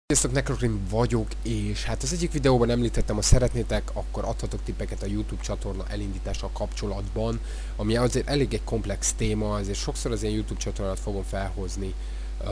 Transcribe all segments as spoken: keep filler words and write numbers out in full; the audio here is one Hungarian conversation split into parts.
Sziasztok, Necrogrim vagyok, és hát az egyik videóban említettem, ha szeretnétek, akkor adhatok tippeket a YouTube csatorna elindítással kapcsolatban, ami azért elég egy komplex téma, ezért sokszor az én YouTube csatornát fogom felhozni uh,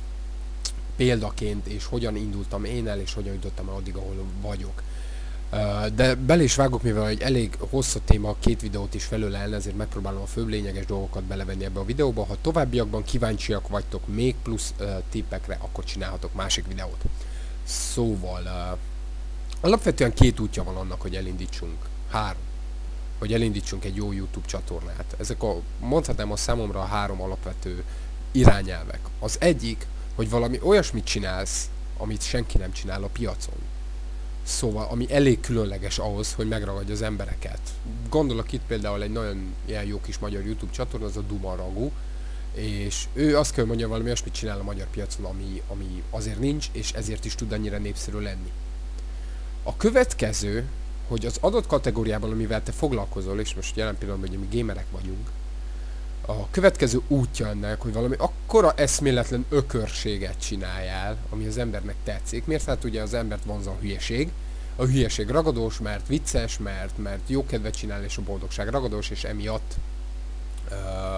példaként, és hogyan indultam én el, és hogyan jutottam el addig, ahol vagyok. Uh, de bele is vágok, mivel egy elég hosszú téma, két videót is felölelne, ezért megpróbálom a főbb lényeges dolgokat belevenni ebbe a videóba. Ha továbbiakban kíváncsiak vagytok még plusz uh, tippekre, akkor csinálhatok másik videót. Szóval, uh, alapvetően két útja van annak, hogy elindítsunk. Három. Hogy elindítsunk egy jó YouTube csatornát. Ezek a, mondhatnám a számomra a három alapvető irányelvek. Az egyik, hogy valami olyasmit csinálsz, amit senki nem csinál a piacon. Szóval, ami elég különleges ahhoz, hogy megragadja az embereket. Gondolok itt például egy nagyon ilyen jó kis magyar YouTube csatorna, az a Duma Ragú, és ő azt kell mondja, valami olyasmit csinál a magyar piacon, ami, ami azért nincs, és ezért is tud annyira népszerű lenni. A következő, hogy az adott kategóriában, amivel te foglalkozol, és most jelen pillanatban, hogy mi gamerek vagyunk, a következő útja ennek, hogy valami akkora eszméletlen ökörséget csináljál, ami az embernek tetszik. Miért? Hát ugye az embert vonza a hülyeség. A hülyeség ragadós, mert vicces, mert, mert jó kedvet csinál, és a boldogság ragadós, és emiatt uh,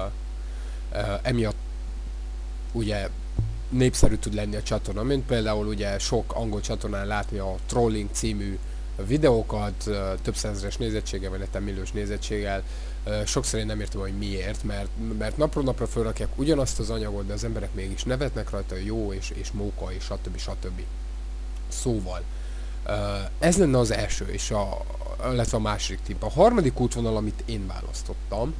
uh, emiatt ugye népszerű tud lenni a csatorna, mint például ugye sok angol csatornán látni a Trolling című videókat, uh, több százeres nézettséggel, vagy netán milliós nézettséggel. Uh, sokszor én nem értem, hogy miért, mert, mert napról napra felrakják ugyanazt az anyagot, de az emberek mégis nevetnek rajta, jó és, és móka, és stb. stb. Szóval, uh, ez lenne az első, és a, illetve a második tipp. A harmadik útvonal, amit én választottam,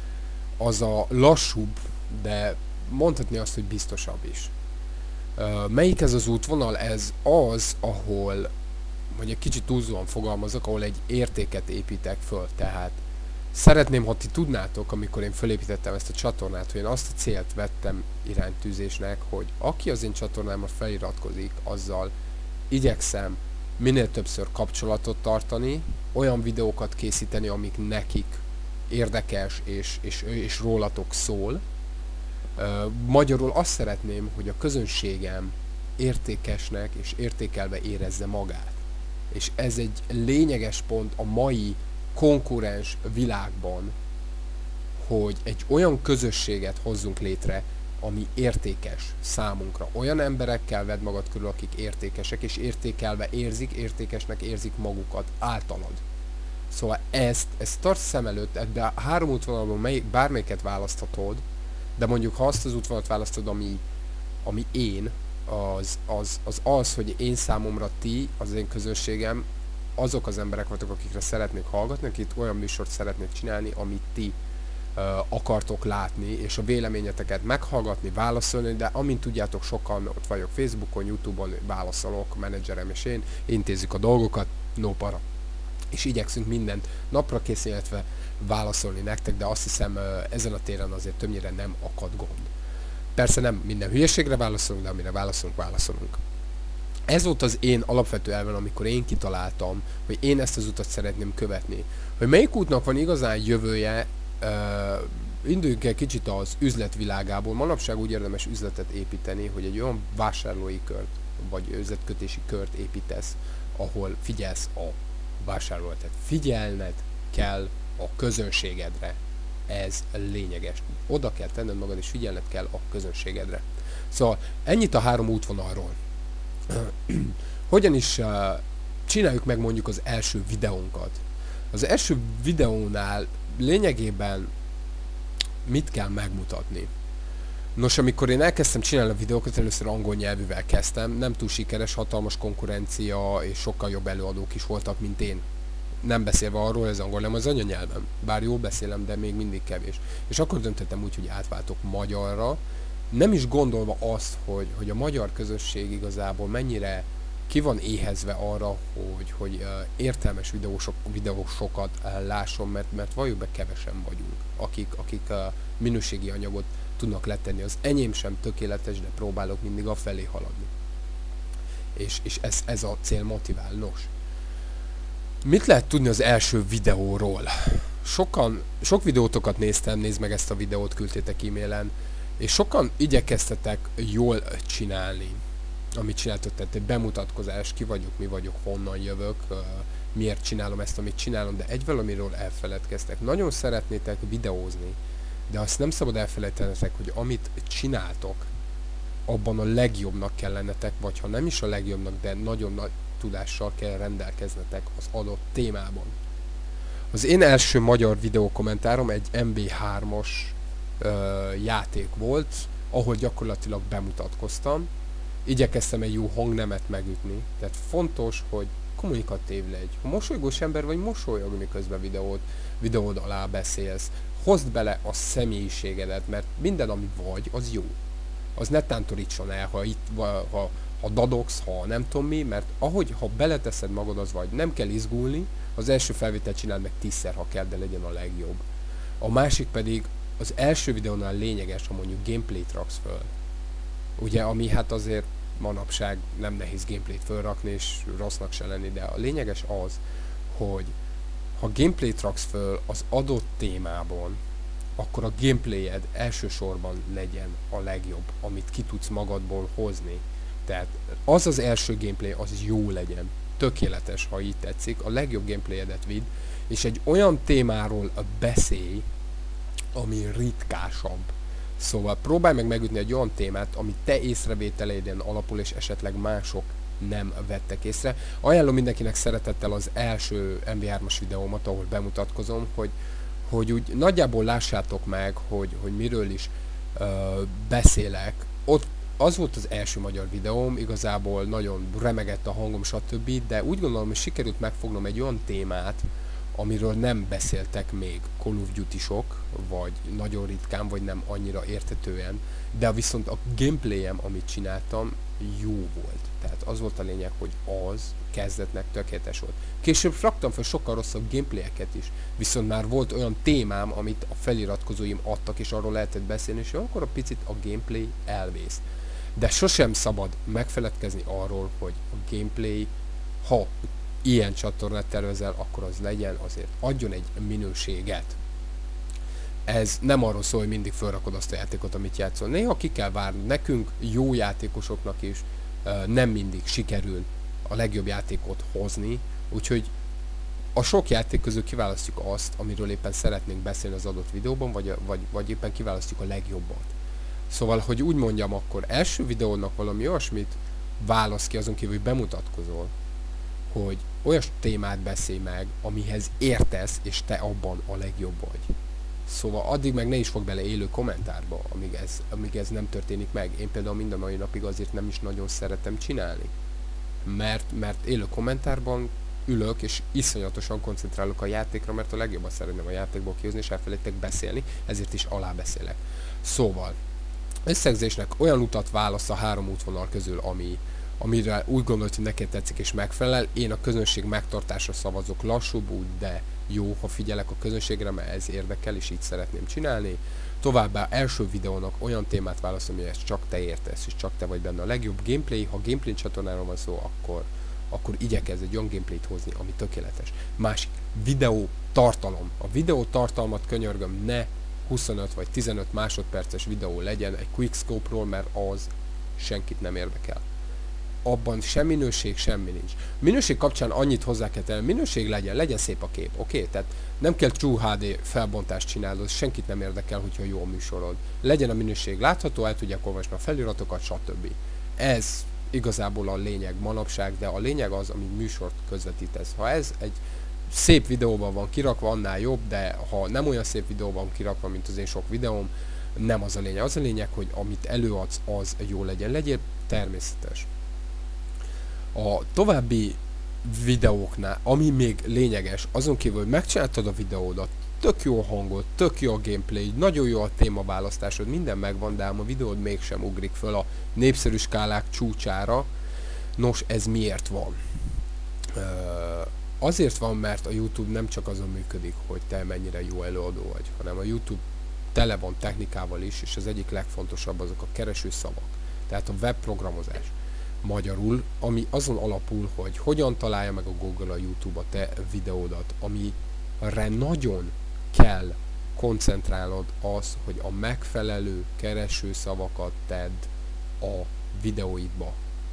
az a lassúbb, de mondhatni azt, hogy biztosabb is. Uh, melyik ez az útvonal? Ez az, ahol, vagy egy kicsit túlzóan fogalmazok, ahol egy értéket építek föl, tehát szeretném, ha ti tudnátok, amikor én felépítettem ezt a csatornát, hogy én azt a célt vettem iránytűzésnek, hogy aki az én csatornámra feliratkozik, azzal igyekszem minél többször kapcsolatot tartani, olyan videókat készíteni, amik nekik érdekes és, és, és rólatok szól. Magyarul azt szeretném, hogy a közönségem értékesnek és értékelve érezze magát. És ez egy lényeges pont a mai konkurens világban, hogy egy olyan közösséget hozzunk létre, ami értékes számunkra. Olyan emberekkel vedd magad körül, akik értékesek, és értékelve érzik, értékesnek érzik magukat általad. Szóval ezt, ezt tarts szem előtt, ebbe a három útvonalban melyik, bármelyiket választhatod, de mondjuk ha azt az útvonalat választod, ami, ami én, az az, az az, hogy én számomra ti, az én közösségem, azok az emberek vagytok, akikre szeretnék hallgatni, akik olyan műsort szeretnék csinálni, amit ti uh, akartok látni, és a véleményeteket meghallgatni, válaszolni, de amint tudjátok, sokan ott vagyok Facebookon, YouTube-on, válaszolok, menedzserem és én, intézzük a dolgokat, no para. És igyekszünk mindent napra kész, illetve válaszolni nektek, de azt hiszem uh, ezen a téren azért többnyire nem akad gond. Persze nem minden hülyeségre válaszolunk, de amire válaszolunk, válaszolunk. Ez volt az én alapvető elven, amikor én kitaláltam, hogy én ezt az utat szeretném követni. Hogy melyik útnak van igazán jövője, uh, induljunk el kicsit az üzletvilágából. Manapság úgy érdemes üzletet építeni, hogy egy olyan vásárlói kört, vagy üzletkötési kört építesz, ahol figyelsz a vásárlóra. Tehát figyelned kell a közönségedre. Ez lényeges. Oda kell tenned magad, és figyelned kell a közönségedre. Szóval ennyit a három útvonalról. Hogyan is uh, csináljuk meg mondjuk az első videónkat? Az első videónál lényegében mit kell megmutatni? Nos, amikor én elkezdtem csinálni a videókat, először angol nyelvűvel kezdtem, nem túl sikeres, hatalmas konkurencia, és sokkal jobb előadók is voltak, mint én. Nem beszélve arról, ez angol nem az anyanyelvem. Bár jól beszélem, de még mindig kevés. És akkor döntöttem úgy, hogy átváltok magyarra, nem is gondolva azt, hogy, hogy a magyar közösség igazából mennyire ki van éhezve arra, hogy, hogy uh, értelmes videósok, videósokat uh, lásson, mert, mert valljuk be, kevesen vagyunk, akik, akik uh, minőségi anyagot tudnak letenni. Az enyém sem tökéletes, de próbálok mindig afelé haladni. És, és ez, ez a cél motivál. Nos, mit lehet tudni az első videóról? Sokan, sok videótokat néztem, nézd meg ezt a videót, küldtétek e-mailen, és sokan igyekeztetek jól csinálni. amit csináltok, tehát egy bemutatkozás, ki vagyok, mi vagyok, honnan jövök, miért csinálom ezt, amit csinálom, de egy valamiről elfeledkeztek. Nagyon szeretnétek videózni, de azt nem szabad elfelejtenetek, hogy amit csináltok, abban a legjobbnak kell lennetek, vagy ha nem is a legjobbnak, de nagyon nagy tudással kell rendelkeznetek az adott témában. Az én első magyar videókommentárom egy em bé hármas uh, játék volt, ahol gyakorlatilag bemutatkoztam. Igyekeztem egy jó hangnemet megütni, tehát fontos, hogy kommunikatív legy. Ha mosolygós ember vagy, mosolyog, miközben videót, videód alá beszélsz. Hozd bele a személyiségedet, mert minden, ami vagy, az jó. Az ne tántorítson el, ha itt, ha, ha dadogsz, ha nem tudom mi, mert ahogy, ha beleteszed magad, az vagy. Nem kell izgulni, az első felvételt csináld meg tízszer, ha kell, de legyen a legjobb. A másik pedig az első videónál lényeges, ha mondjuk gameplayt raksz föl. Ugye, ami hát azért manapság nem nehéz gameplayt fölrakni, és rossznak se lenni, de a lényeges az, hogy ha gameplayt raksz föl az adott témában, akkor a gameplayed elsősorban legyen a legjobb, amit ki tudsz magadból hozni. Tehát az az első gameplay, az jó legyen. Tökéletes, ha így tetszik. A legjobb gameplayedet vidd, és egy olyan témáról beszélj, ami ritkásabb. Szóval próbálj meg megütni egy olyan témát, ami te észrevételeiden alapul, és esetleg mások nem vettek észre. Ajánlom mindenkinek szeretettel az első em bé hármas videómat, ahol bemutatkozom, hogy, hogy úgy nagyjából lássátok meg, hogy, hogy miről is uh, beszélek. Ott az volt az első magyar videóm, igazából nagyon remegett a hangom, stb. De úgy gondolom, hogy sikerült megfognom egy olyan témát, amiről nem beszéltek még Call of Duty-sok, vagy nagyon ritkán, vagy nem annyira érthetően, de viszont a gameplayem, amit csináltam, jó volt. Tehát az volt a lényeg, hogy az kezdetnek tökéletes volt. Később raktam fel sokkal rosszabb gameplayeket is, viszont már volt olyan témám, amit a feliratkozóim adtak, és arról lehetett beszélni, és akkor a picit a gameplay elvész. De sosem szabad megfeledkezni arról, hogy a gameplay, ha ilyen csatornát tervezel, akkor az legyen, azért adjon egy minőséget. Ez nem arról szól, hogy mindig felrakod azt a játékot, amit játszol. Néha ki kell várni. Nekünk, jó játékosoknak is nem mindig sikerül a legjobb játékot hozni, úgyhogy a sok játék közül kiválasztjuk azt, amiről éppen szeretnénk beszélni az adott videóban, vagy, vagy, vagy éppen kiválasztjuk a legjobbat. Szóval, hogy úgy mondjam, akkor első videónak valami olyasmit válasz ki, azon kívül, hogy bemutatkozol, hogy olyas témát beszélj meg, amihez értesz, és te abban a legjobb vagy. Szóval addig meg ne is fog bele élő kommentárba, amíg ez, amíg ez nem történik meg. Én például mind a mai napig azért nem is nagyon szeretem csinálni. Mert, mert élő kommentárban ülök, és iszonyatosan koncentrálok a játékra, mert a legjobban szeretném a játékból kihozni, és elfelejtek beszélni, ezért is alábeszélek. Szóval, összegzésnek olyan utat válasz a három útvonal közül, ami amire úgy gondolt, hogy neked tetszik és megfelel. Én a közönség megtartásra szavazok, lassúbb úgy, de jó, ha figyelek a közönségre, mert ez érdekel, és így szeretném csinálni. Továbbá első videónak olyan témát válaszol, amihez csak te értesz, és csak te vagy benne a legjobb gameplay. Ha gameplay csatornáról van szó, akkor, akkor igyekezz egy olyan gameplayt hozni, ami tökéletes. Másik, videó tartalom. A videó tartalmat, könyörgöm, ne huszonöt vagy tizenöt másodperces videó legyen egy quickscope-ról, mert az senkit nem érdekel. Abban sem minőség, semmi nincs. Minőség kapcsán annyit hozzá kell tenni, minőség legyen, legyen szép a kép, oké? Okay? Tehát nem kell True há dé felbontást csinálni, senkit nem érdekel, hogyha jó a műsorod. Legyen a minőség látható, el tudják olvasni a feliratokat, stb. Ez igazából a lényeg manapság, de a lényeg az, ami műsort közvetítesz. Ha ez egy szép videóban van kirakva, annál jobb, de ha nem olyan szép videóban kirakva, mint az én sok videóm, nem az a lényeg. Az a lényeg, hogy amit előadsz, az jó legyen. Legyél természetes. A további videóknál, ami még lényeges, azon kívül, hogy megcsináltad a videódat, tök jó a hangod, tök jó a gameplay, nagyon jó a témaválasztásod, minden megvan, de ám a videód mégsem ugrik föl a népszerű skálák csúcsára. Nos, ez miért van? Azért van, mert a YouTube nem csak azon működik, hogy te mennyire jó előadó vagy, hanem a YouTube tele van technikával is, és az egyik legfontosabb azok a keresőszavak. Tehát a webprogramozás. Magyarul, ami azon alapul, hogy hogyan találja meg a Google a YouTube a te videódat, amire nagyon kell koncentrálnod az, hogy a megfelelő keresőszavakat tedd a videóidba.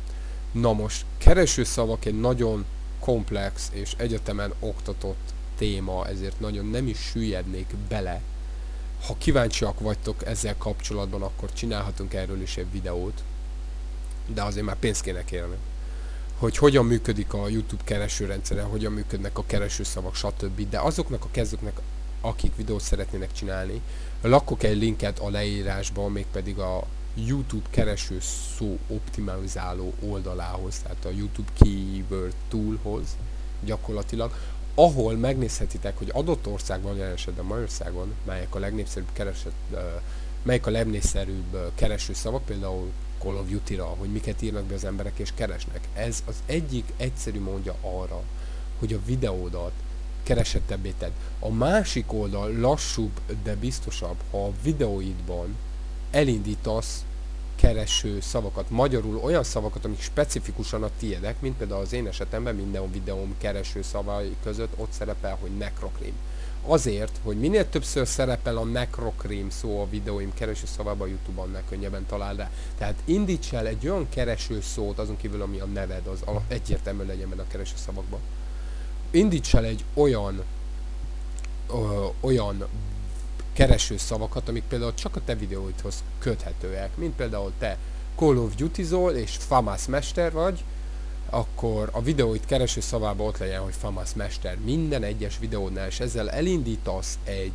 Na most, keresőszavak egy nagyon komplex és egyetemen oktatott téma, ezért nagyon nem is süllyednék bele. Ha kíváncsiak vagytok ezzel kapcsolatban, akkor csinálhatunk erről is egy videót, de azért már pénzt kéne kérni. Hogy hogyan működik a YouTube keresőrendszere, hogyan működnek a keresőszavak, stb. De azoknak a kezdőknek, akik videót szeretnének csinálni, lakok egy linket a leírásban, mégpedig a YouTube kereső szó optimalizáló oldalához, tehát a YouTube Keyword Toolhoz gyakorlatilag, ahol megnézhetitek, hogy adott országban, jelen esetben Magyarországon, melyek a legnépszerűbb keresett, uh, melyik a legnépszerűbb kereső szavak, például Call of Duty-ra, hogy miket írnak be az emberek és keresnek. Ez az egyik egyszerű módja arra, hogy a videódat keresettebbé tedd. A másik oldal lassúbb, de biztosabb, ha a videóidban elindítasz kereső szavakat, magyarul olyan szavakat, amik specifikusan a tiédek, mint például az én esetemben minden videóm kereső szavai között ott szerepel, hogy necrocrim. Azért, hogy minél többször szerepel a necrocrim szó a videóim kereső szavában, a YouTube-on annál könnyebben talál rá. Tehát indíts el egy olyan kereső szót, azon kívül, ami a neved, az egyértelmű legyen benne a kereső szavakban. Indíts el egy olyan ö, olyan kereső szavakat, amik például csak a te videóidhoz köthetőek, mint például te Call of Duty-zol és FAMAS mester vagy, akkor a videóid kereső szavában ott legyen, hogy FAMAS mester minden egyes videódnál, és ezzel elindítasz egy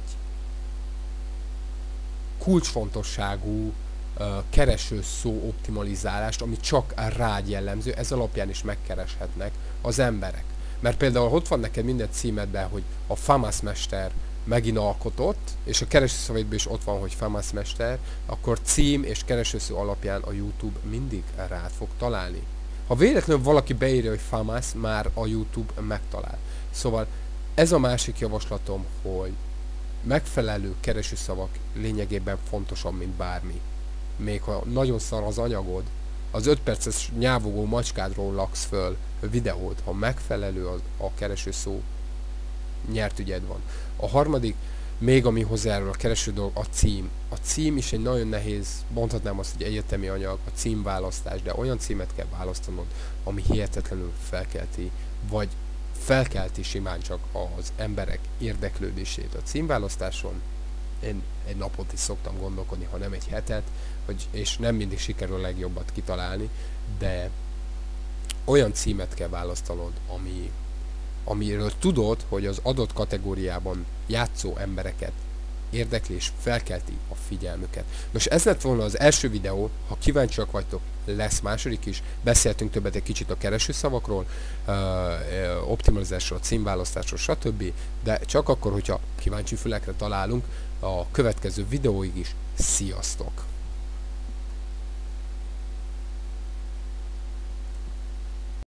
kulcsfontosságú uh, kereső szó optimalizálást, ami csak rád jellemző, ez alapján is megkereshetnek az emberek. Mert például ott van neked minden címedben, hogy a FAMAS mester megint alkotott, és a keresőszavaidban is ott van, hogy FAMAS mester, akkor cím és keresőszó alapján a YouTube mindig rád fog találni. Ha véletlenül valaki beírja, hogy FAMAS, már a YouTube megtalál. Szóval ez a másik javaslatom, hogy megfelelő keresőszavak lényegében fontosabb, mint bármi. Még ha nagyon szar az anyagod, az öt perces nyávogó macskádról laksz föl videót, ha megfelelő a, a keresőszó, nyert ügyed van. A harmadik, még ami hozzájárul a kereső dolog, a cím. A cím is egy nagyon nehéz, mondhatnám azt, hogy egyetemi anyag, a címválasztás, de olyan címet kell választanod, ami hihetetlenül felkelti, vagy felkelti simán csak az emberek érdeklődését a címválasztáson. Én egy napot is szoktam gondolkodni, ha nem egy hetet, hogy, és nem mindig sikerül a legjobbat kitalálni, de olyan címet kell választanod, ami amiről tudod, hogy az adott kategóriában játszó embereket érdekli és felkelti a figyelmüket. Nos, ez lett volna az első videó, ha kíváncsiak vagytok, lesz második is, beszéltünk többet egy kicsit a keresőszavakról, optimalizásról, címválasztásról, stb. De csak akkor, hogyha kíváncsi fülekre találunk, a következő videóig is. Sziasztok!